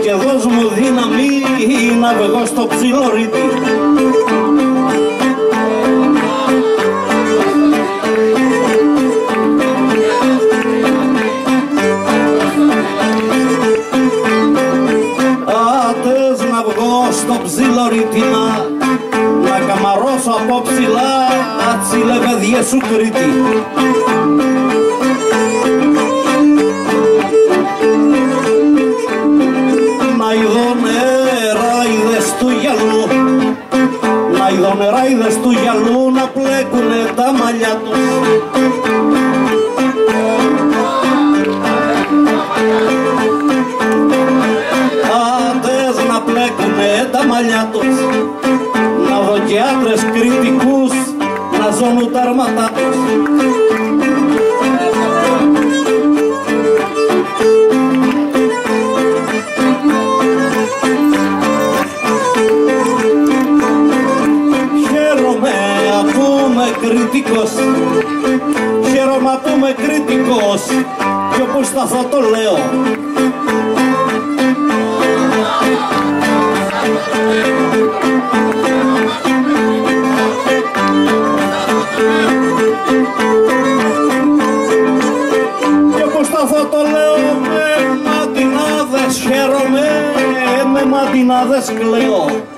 και δώσ' μου δύναμη να βγω στο ψιλορίτι. Άτες να βγω στο ψιλορίτι να καμαρώσω από ψηλά τσίλε παιδιές σου Κρήτη. Να ειδώ νεράιδες του γυαλού, να ειδώ νεράιδες του γυαλού να πλέκουνε τα μαλλιά τους. Άντες να πλέκουνε τα μαλλιά τους, να δω και άντρες κριτικούς να ζώνουν τα αρματά τους. Κριτικός, χαίρομαι που είμαι κριτικός κι όπου σταθώ το λέω. Κι όπου σταθώ το λέω, με ματινάδες χαίρομαι, με ματινάδες κλαίω.